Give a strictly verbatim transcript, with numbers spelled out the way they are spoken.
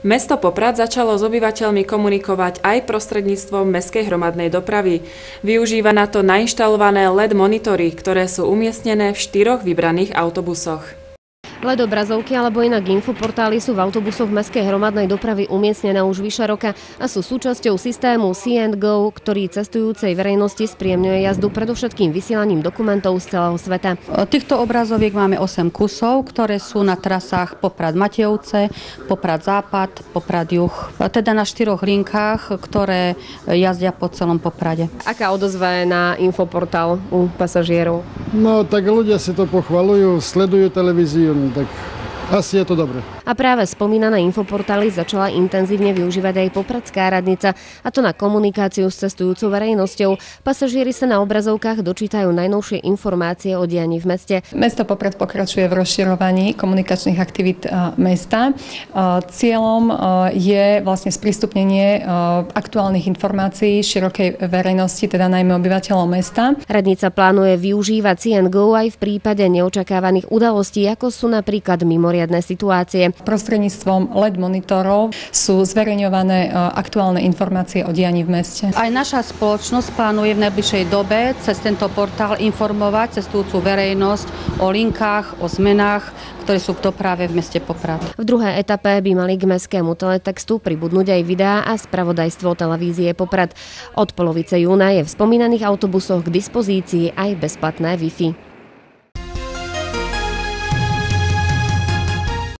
Mesto Poprad začalo s obyvateľmi komunikovať aj prostredníctvom mestskej hromadnej dopravy. Využíva na to nainštalované el é dé monitory, ktoré sú umiestnené v štyroch vybraných autobusoch. el é dé obrazovky alebo inak infoportály sú v autobusoch mestskej hromadnej dopravy umiestnené už vyše roka a sú súčasťou systému See and Go, ktorý cestujúcej verejnosti spríjemňuje jazdu predovšetkým vysielaním dokumentov z celého sveta. Týchto obrazoviek máme osem kusov, ktoré sú na trasách Poprad-Matejovce, Poprad-Západ, Poprad-Juh, teda na štyroch linkách, ktoré jazdia po celom Poprade. Aká odozva je na infoportál u pasažierov? No tak ľudia si to pochvaľujú, sledujú televíziu, tak asi je to dobre. A práve spomínané infoportály začala intenzívne využívať aj popradská radnica, a to na komunikáciu s cestujúcou verejnosťou. Pasažieri sa na obrazovkách dočítajú najnovšie informácie o dianí v meste. Mesto Poprad pokračuje v rozširovaní komunikačných aktivít mesta. Cieľom je vlastne sprístupnenie aktuálnych informácií širokej verejnosti, teda najmä obyvateľov mesta. Radnica plánuje využívať See and Go aj v prípade neočakávaných udalostí, ako sú napríklad mimoriadne situácie. Prostredníctvom el é dé monitorov sú zverejňované aktuálne informácie o dianí v meste. Aj naša spoločnosť plánuje v najbližšej dobe cez tento portál informovať cestujúcu verejnosť o linkách, o zmenách, ktoré sú v doprave v meste Poprad. V druhej etape by mali k mestskému teletextu pribudnúť aj videá a spravodajstvo televízie Poprad. Od polovice júna je v spomínaných autobusoch k dispozícii aj bezplatné Wi-Fi.